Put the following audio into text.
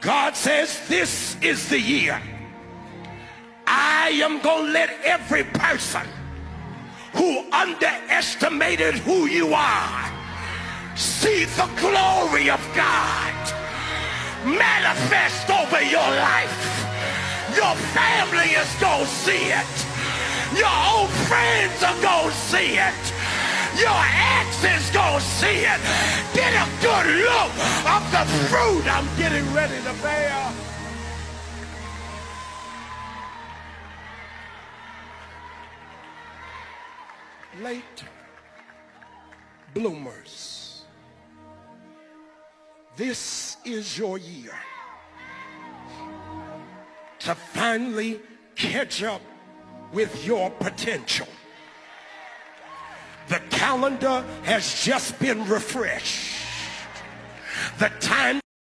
God says this is the year. I am going to let every person who underestimated who you are see the glory of God manifest over your life. Your family is going to see it. Your old friends are going to see it. Your ex is going to see it. Get a good look of the fruit I'm getting ready to bear. Late bloomers, this is your year to finally catch up with your potential. The calendar has just been refreshed. The time